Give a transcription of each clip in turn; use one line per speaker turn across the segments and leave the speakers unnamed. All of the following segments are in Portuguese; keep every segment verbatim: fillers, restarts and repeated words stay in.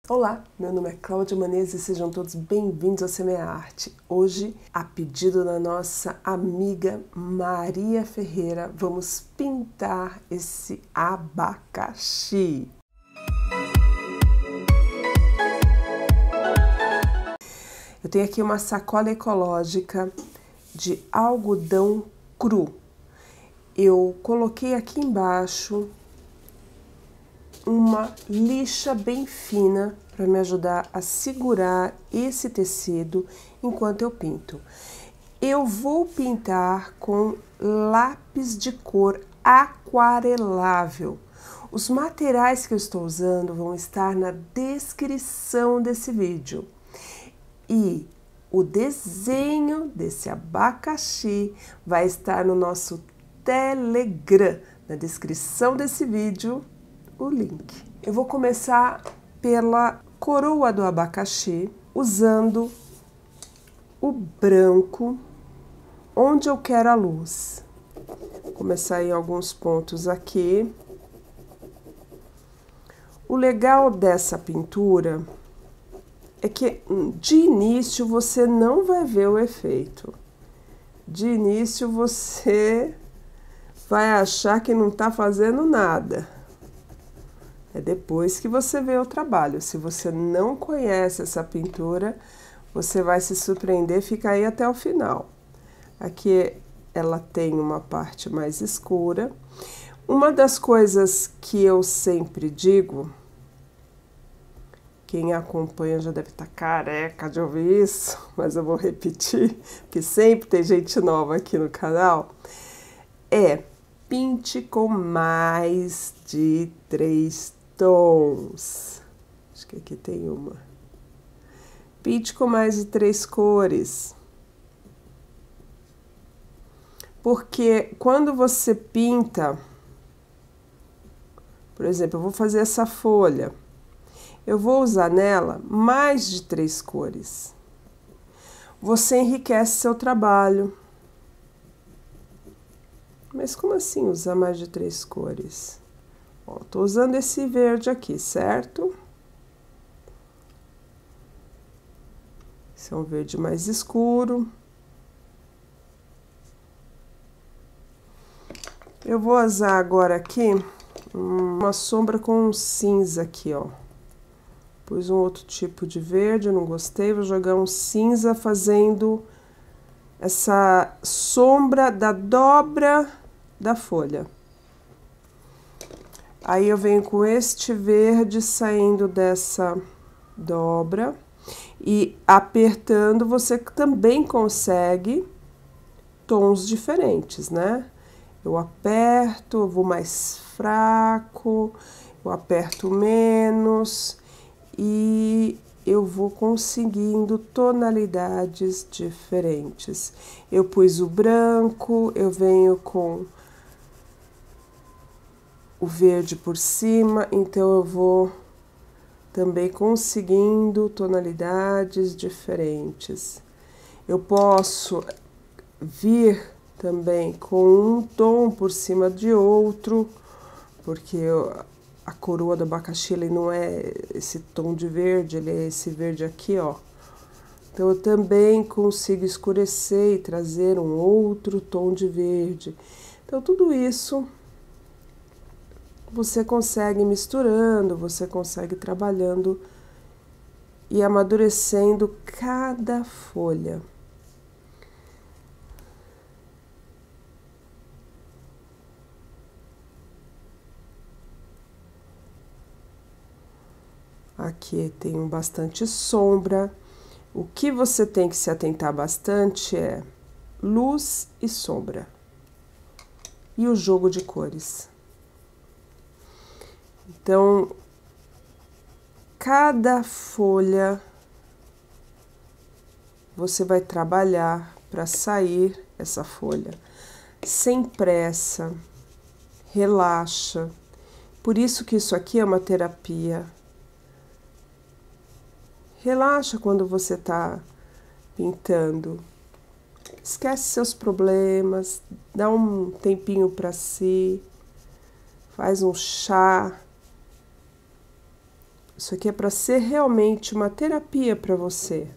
Olá, meu nome é Cláudia Menezes e sejam todos bem-vindos ao Semear Arte. Hoje, a pedido da nossa amiga Maria Ferreira, vamos pintar esse abacaxi. Eu tenho aqui uma sacola ecológica de algodão cru. Eu coloquei aqui embaixo uma lixa bem fina para me ajudar a segurar esse tecido enquanto eu pinto. Eu vou pintar com lápis de cor aquarelável. Os materiais que eu estou usando vão estar na descrição desse vídeo. E o desenho desse abacaxi vai estar no nosso Telegram, na descrição desse vídeo, o link. Eu vou começar pela coroa do abacaxi, usando o branco, onde eu quero a luz. Vou começar em alguns pontos aqui. O legal dessa pintura é que de início você não vai ver o efeito. De início você vai achar que não tá fazendo nada. É depois que você vê o trabalho. Se você não conhece essa pintura, você vai se surpreender, fica aí até o final. Aqui ela tem uma parte mais escura. Uma das coisas que eu sempre digo, quem acompanha já deve estar careca de ouvir isso, mas eu vou repetir, porque sempre tem gente nova aqui no canal, é pinte com mais de três tons. Acho que aqui tem uma. Pinte com mais de três cores. Porque quando você pinta, por exemplo, eu vou fazer essa folha, eu vou usar nela mais de três cores. Você enriquece seu trabalho. Mas como assim usar mais de três cores? Ó, tô usando esse verde aqui, certo? Esse é um verde mais escuro. Eu vou usar agora aqui uma sombra com um cinza aqui, ó. Pus um outro tipo de verde, eu não gostei, vou jogar um cinza fazendo essa sombra da dobra da folha. Aí eu venho com este verde saindo dessa dobra e apertando, você também consegue tons diferentes, né? Eu aperto, eu vou mais fraco, eu aperto menos e eu vou conseguindo tonalidades diferentes. Eu pus o branco, eu venho com o verde por cima, então eu vou também conseguindo tonalidades diferentes. Eu posso vir também com um tom por cima de outro, porque eu, a coroa do abacaxi ele não é esse tom de verde, ele é esse verde aqui, ó. Então eu também consigo escurecer e trazer um outro tom de verde. Então tudo isso você consegue misturando, você consegue trabalhando e amadurecendo cada folha. Aqui tem bastante sombra. O que você tem que se atentar bastante é luz e sombra. E o jogo de cores. Então, cada folha você vai trabalhar para sair essa folha sem pressa, relaxa. Por isso que isso aqui é uma terapia. Relaxa quando você está pintando. Esquece seus problemas, dá um tempinho para si, faz um chá. Isso aqui é para ser realmente uma terapia para você.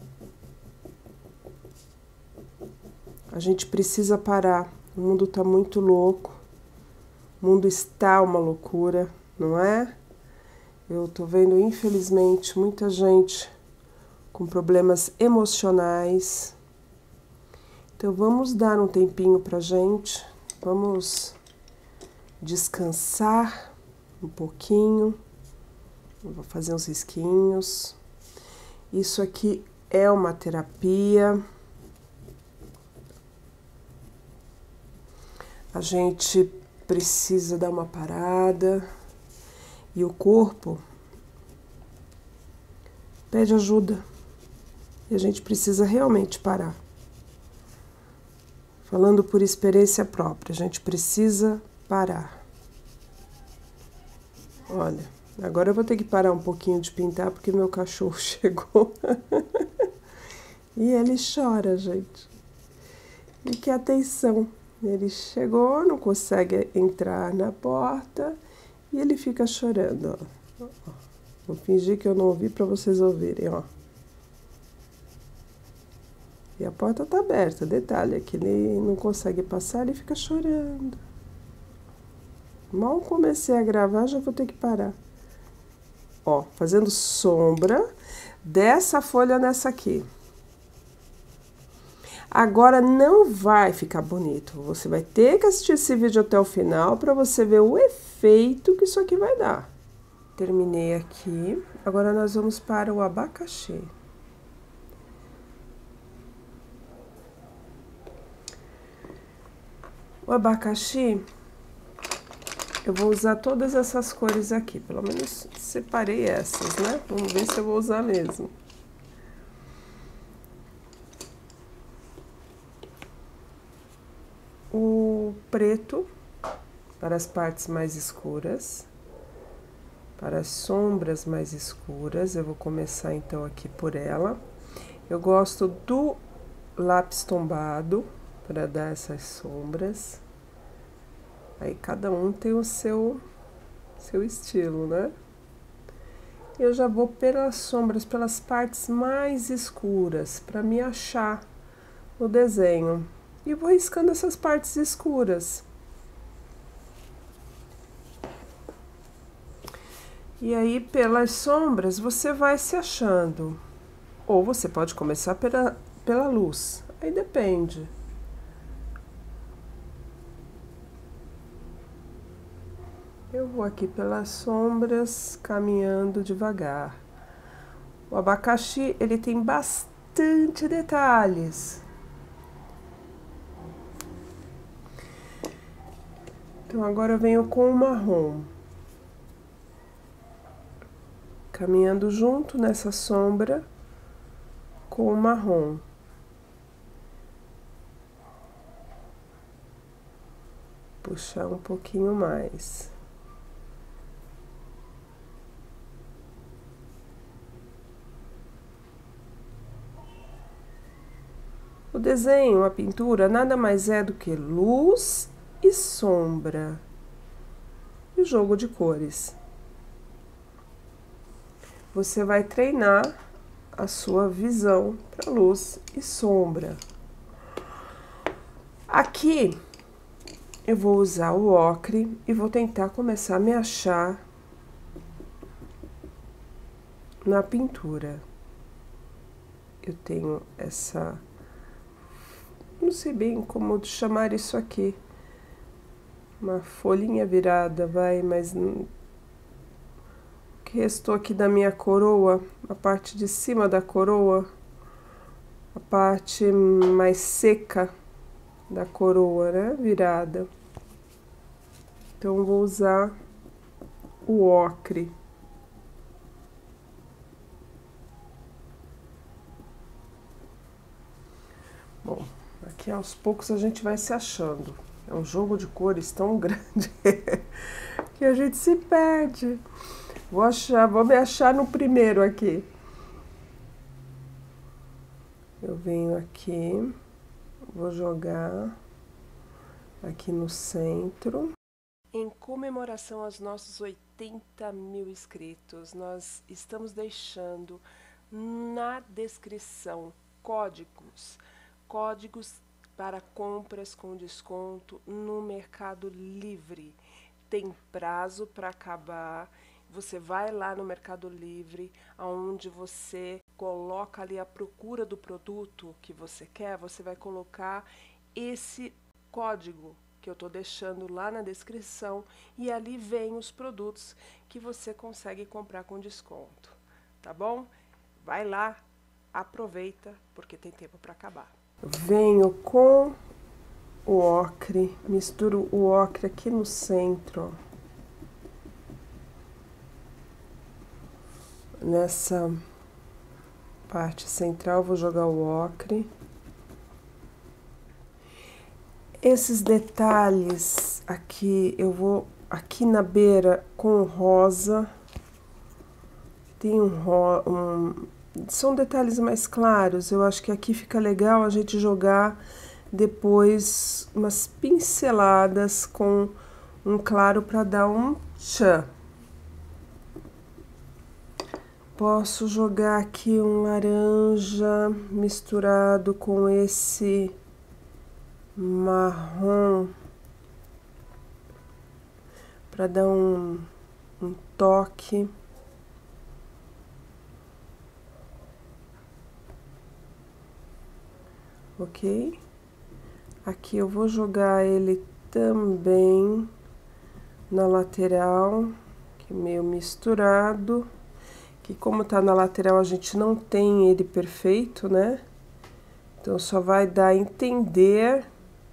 A gente precisa parar. O mundo tá muito louco. O mundo está uma loucura, não é? Eu tô vendo, infelizmente, muita gente com problemas emocionais. Então, vamos dar um tempinho pra gente. Vamos descansar um pouquinho. Eu vou fazer uns risquinhos. Isso aqui é uma terapia. A gente precisa dar uma parada. E o corpo pede ajuda. E a gente precisa realmente parar. Falando por experiência própria, a gente precisa parar. Olha. Agora eu vou ter que parar um pouquinho de pintar porque meu cachorro chegou. E ele chora, gente. E que atenção. Ele chegou, não consegue entrar na porta e ele fica chorando, ó. Vou fingir que eu não ouvi para vocês ouvirem, ó. E a porta tá aberta. Detalhe é que ele não consegue passar, ele fica chorando. Mal comecei a gravar, já vou ter que parar. Ó, fazendo sombra dessa folha nessa aqui. Agora não vai ficar bonito. Você vai ter que assistir esse vídeo até o final para você ver o efeito que isso aqui vai dar. Terminei aqui. Agora nós vamos para o abacaxi. O abacaxi, eu vou usar todas essas cores aqui, pelo menos separei essas, né? Vamos ver se eu vou usar mesmo. O preto para as partes mais escuras, para as sombras mais escuras, eu vou começar então aqui por ela. Eu gosto do lápis tombado para dar essas sombras. Aí cada um tem o seu, seu estilo, né? Eu já vou pelas sombras, pelas partes mais escuras, para me achar no desenho. E vou riscando essas partes escuras. E aí, pelas sombras, você vai se achando. Ou você pode começar pela, pela luz. Aí depende. Eu vou aqui pelas sombras, caminhando devagar. O abacaxi, ele tem bastante detalhes. Então, agora eu venho com o marrom. Caminhando junto nessa sombra com o marrom. Puxar um pouquinho mais. O desenho, a pintura, nada mais é do que luz e sombra. E o jogo de cores. Você vai treinar a sua visão para luz e sombra. Aqui eu vou usar o ocre e vou tentar começar a me achar na pintura. Eu tenho essa... não sei bem como chamar isso aqui. Uma folhinha virada, vai, mas... o que restou aqui da minha coroa, a parte de cima da coroa, a parte mais seca da coroa, né, virada. Então, vou usar o ocre. Bom, aqui aos poucos a gente vai se achando. É um jogo de cores tão grande que a gente se perde. Vou achar, vou me achar no primeiro aqui. Eu venho aqui, vou jogar aqui no centro. Em comemoração aos nossos oitenta mil inscritos, nós estamos deixando na descrição códigos, códigos para compras com desconto no Mercado Livre. Tem prazo para acabar. Você vai lá no Mercado Livre, onde você coloca ali a procura do produto que você quer, você vai colocar esse código que eu estou deixando lá na descrição e ali vem os produtos que você consegue comprar com desconto, tá bom? Vai lá, aproveita, porque tem tempo para acabar. Venho com o ocre, misturo o ocre aqui no centro, ó. Nessa parte central vou jogar o ocre. Esses detalhes aqui, eu vou aqui na beira com rosa, tem um, ro um são detalhes mais claros, eu acho que aqui fica legal a gente jogar depois umas pinceladas com um claro para dar um tchan. Posso jogar aqui um laranja misturado com esse marrom para dar um, um toque. Ok? Aqui eu vou jogar ele também na lateral, que é meio misturado, que como tá na lateral a gente não tem ele perfeito, né? Então só vai dar a entender.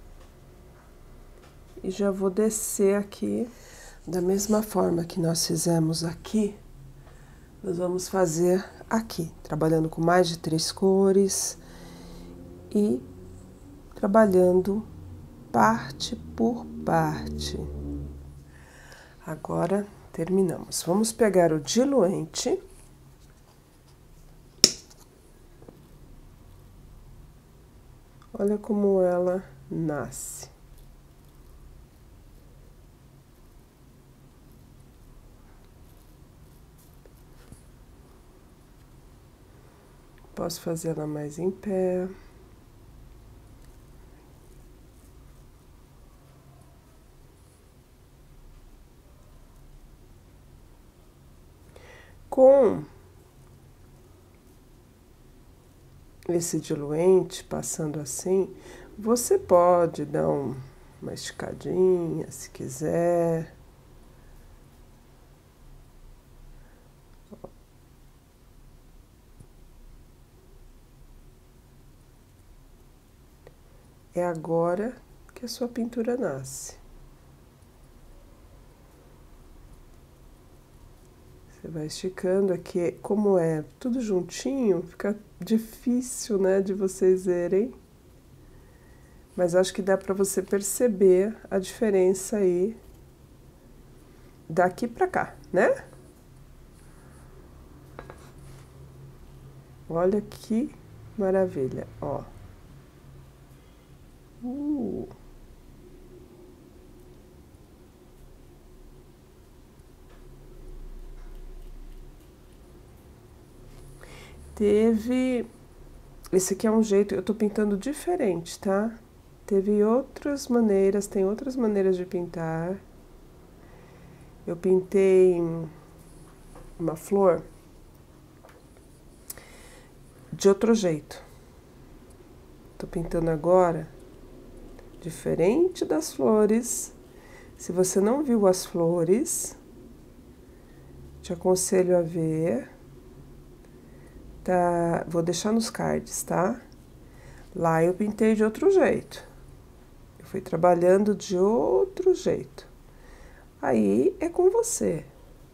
E já vou descer aqui. Da mesma forma que nós fizemos aqui, nós vamos fazer aqui, trabalhando com mais de três cores e trabalhando parte por parte. Agora terminamos. Vamos pegar o diluente. Olha como ela nasce. Posso fazer ela mais em pé. Com esse diluente passando assim, você pode dar um, uma esticadinha, se quiser. É agora que a sua pintura nasce. Você vai esticando aqui, como é tudo juntinho, fica difícil, né, de vocês verem. Mas acho que dá para você perceber a diferença aí daqui para cá, né? Olha que maravilha, ó. Uh. Teve... Esse aqui é um jeito... Eu tô pintando diferente, tá? Teve outras maneiras, tem outras maneiras de pintar. Eu pintei uma flor de outro jeito. Tô pintando agora diferente das flores. Se você não viu as flores, te aconselho a ver. Tá, vou deixar nos cards, tá? Lá eu pintei de outro jeito. Eu fui trabalhando de outro jeito. Aí é com você.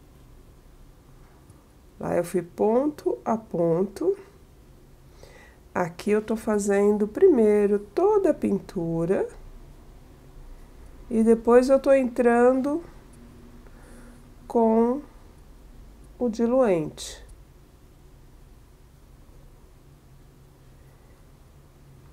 Lá eu fui ponto a ponto. Aqui eu tô fazendo primeiro toda a pintura. E depois eu tô entrando com o diluente.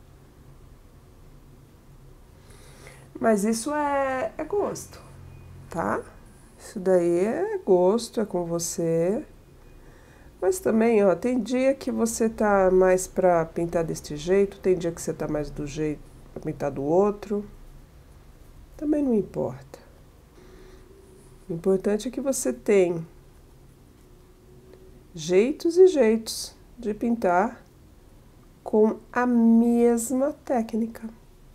Mas isso é, é gosto, tá? Isso daí é gosto, é com você. Mas também, ó, tem dia que você tá mais pra pintar deste jeito, tem dia que você tá mais do jeito pra pintar do outro. Também não importa. O importante é que você tem jeitos e jeitos de pintar com a mesma técnica.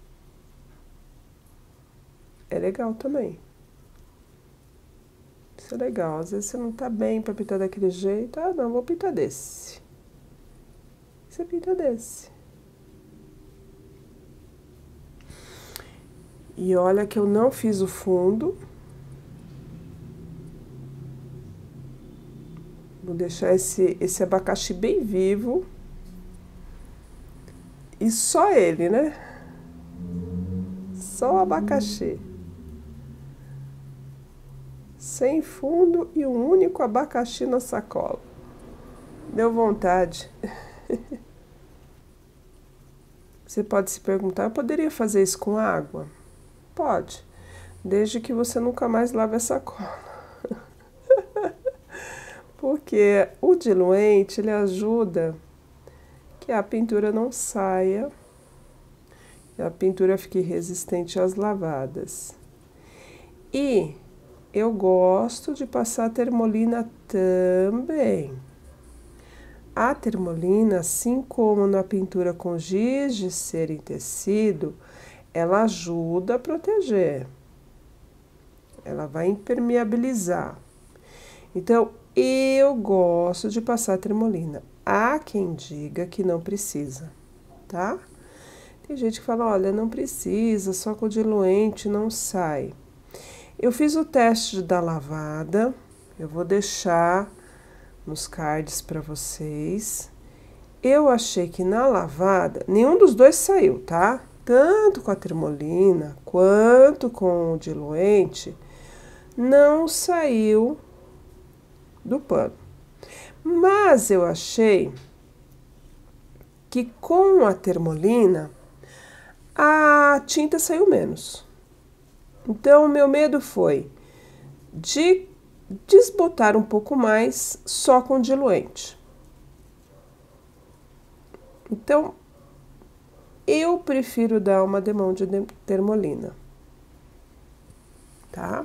É legal também. Isso é legal. Às vezes você não tá bem pra pintar daquele jeito. Ah, não, vou pintar desse. Você pinta desse. E olha que eu não fiz o fundo. Vou deixar esse, esse abacaxi bem vivo. E só ele, né? Só o abacaxi. Sem fundo e um único abacaxi na sacola. Deu vontade. Você pode se perguntar, eu poderia fazer isso com água? Pode, desde que você nunca mais lave a sacola. Porque o diluente, ele ajuda que a pintura não saia, que a pintura fique resistente às lavadas. E eu gosto de passar a termolina também. A termolina, assim como na pintura com giz de cera em tecido, ela ajuda a proteger. Ela vai impermeabilizar. Então, eu gosto de passar a termolina. Há quem diga que não precisa, tá? Tem gente que fala, olha, não precisa, só com o diluente não sai. Eu fiz o teste da lavada, eu vou deixar nos cards para vocês. Eu achei que na lavada, nenhum dos dois saiu, tá? Tanto com a termolina quanto com o diluente, não saiu do pano. Mas eu achei que com a termolina a tinta saiu menos. Então, o meu medo foi de desbotar um pouco mais só com diluente. Então, eu prefiro dar uma demão de termolina, tá?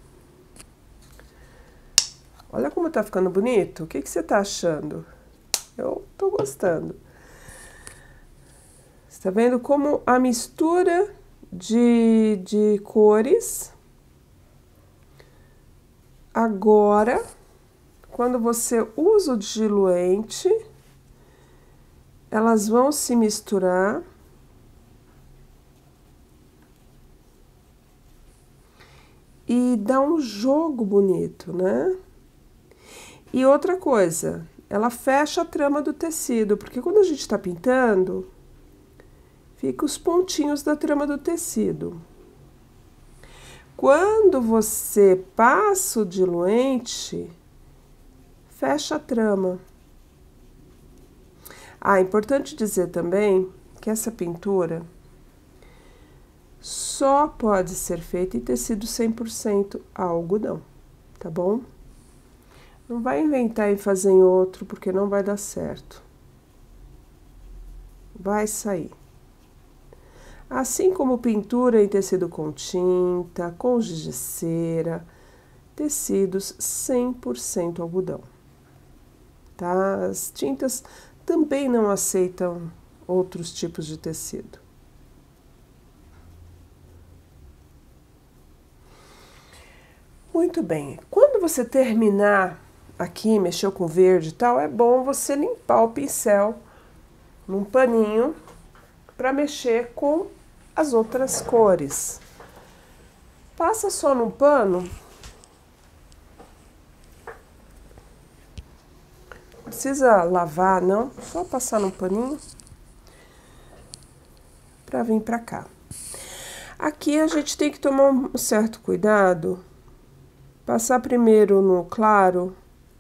Olha como tá ficando bonito. O que que você tá achando? Eu tô gostando. Você tá vendo como a mistura de, de cores, agora, quando você usa o diluente, elas vão se misturar. E dá um jogo bonito, né? E outra coisa, ela fecha a trama do tecido, porque quando a gente tá pintando, fica os pontinhos da trama do tecido. Quando você passa o diluente, fecha a trama. Ah, é importante dizer também que essa pintura só pode ser feita em tecido cem por cento algodão, tá bom? Não vai inventar e fazer em outro, porque não vai dar certo. Vai sair. Assim como pintura em tecido com tinta, com giz de cera, tecidos cem por cento algodão, tá? As tintas também não aceitam outros tipos de tecido. Muito bem. Quando você terminar aqui, mexeu com verde e tal, é bom você limpar o pincel num paninho para mexer com as outras cores. Passa só num pano. Não precisa lavar, não. Só passar num paninho para vir para cá. Aqui a gente tem que tomar um certo cuidado. Passar primeiro no claro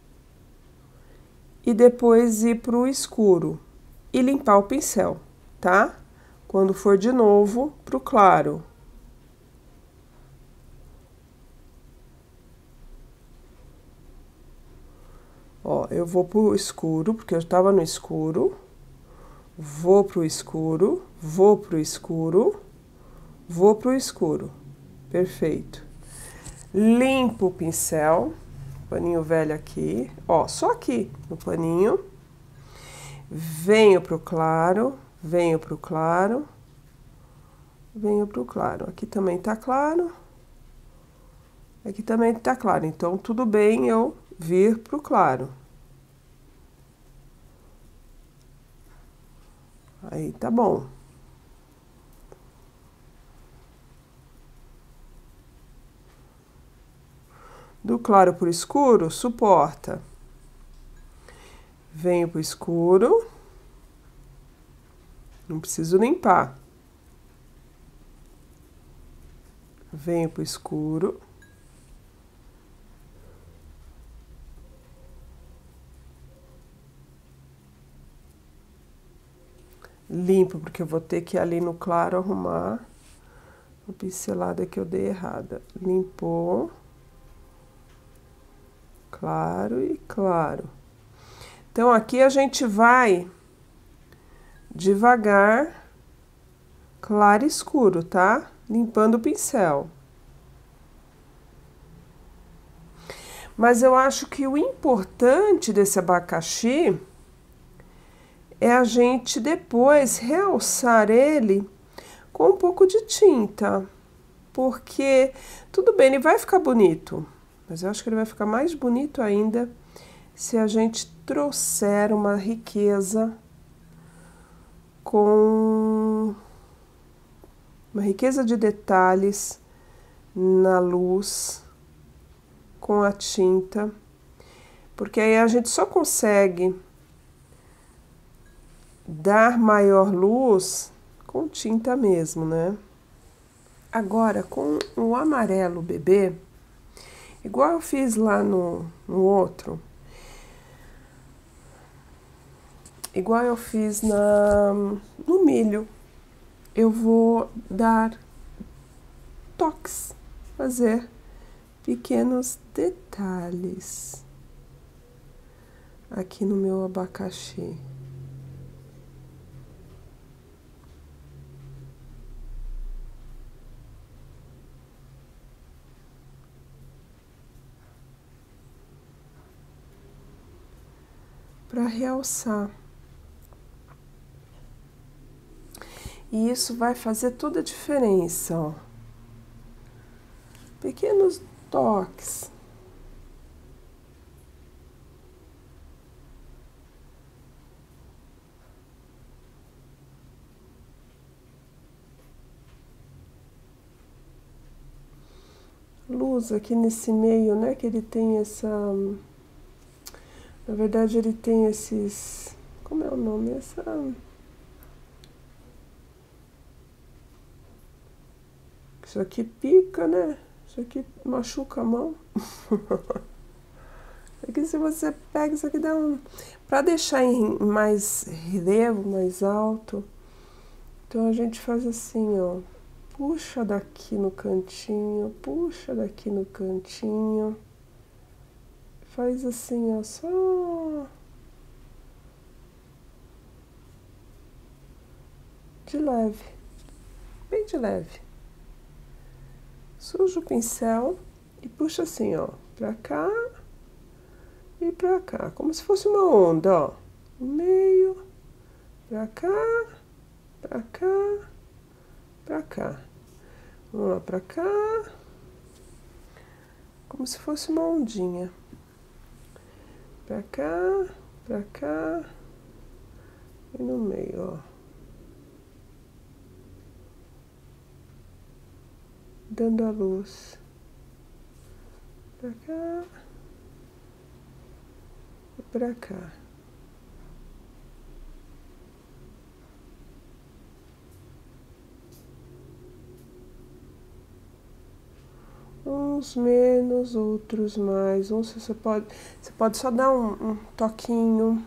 e depois ir pro escuro e limpar o pincel, tá? Quando for de novo pro claro. eu vou pro escuro, porque eu estava no escuro, vou pro escuro, vou pro escuro, vou pro escuro. Perfeito. Limpo o pincel, paninho velho aqui, ó, só aqui no paninho. Venho pro claro, venho pro claro, venho pro claro. Aqui também tá claro, aqui também tá claro. Então, tudo bem eu vir pro claro. Aí tá bom. Do claro pro escuro, suporta. Venho pro escuro. Não preciso limpar. Venho pro escuro. Limpo, porque eu vou ter que ir ali no claro arrumar a pincelada que eu dei errada. Limpou. Claro e claro. Então, aqui a gente vai devagar, claro e escuro, tá? Limpando o pincel. Mas eu acho que o importante desse abacaxi é a gente depois realçar ele com um pouco de tinta. Porque, tudo bem, ele vai ficar bonito, mas eu acho que ele vai ficar mais bonito ainda se a gente trouxer uma riqueza com uma riqueza de detalhes na luz com a tinta, porque aí a gente só consegue dar maior luz com tinta mesmo, né? Agora, com o amarelo bebê, igual eu fiz lá no, no outro, igual eu fiz na, no milho, eu vou dar toques, fazer pequenos detalhes aqui no meu abacaxi. Para realçar. E isso vai fazer toda a diferença, ó. Pequenos toques. Luz aqui nesse meio, né, que ele tem essa... Na verdade, ele tem esses... Como é o nome? Essa... Isso aqui pica, né? Isso aqui machuca a mão. Aqui, se você pega, isso aqui dá um... Pra deixar em mais relevo, mais alto, então a gente faz assim, ó. Puxa daqui no cantinho, puxa daqui no cantinho. Faz assim, ó, só... De leve, bem de leve. Suja o pincel e puxa assim, ó, pra cá e pra cá, como se fosse uma onda, ó. No meio, pra cá, pra cá, pra cá. Vamos lá, pra cá. Como se fosse uma ondinha. Pra cá, pra cá e no meio, ó. Dando a luz. Pra cá e pra cá. Uns menos, outros mais. Uns você pode, você pode só dar um, um toquinho.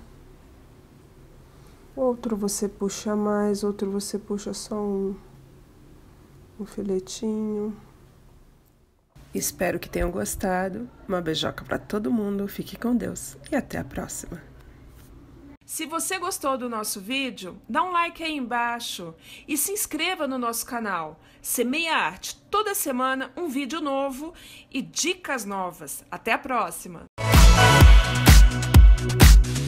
Outro você puxa mais, outro você puxa só um, um filetinho. Espero que tenham gostado. Uma beijoca para todo mundo. Fique com Deus e até a próxima. Se você gostou do nosso vídeo, dá um like aí embaixo e se inscreva no nosso canal. Semeia Arte, toda semana um vídeo novo e dicas novas. Até a próxima!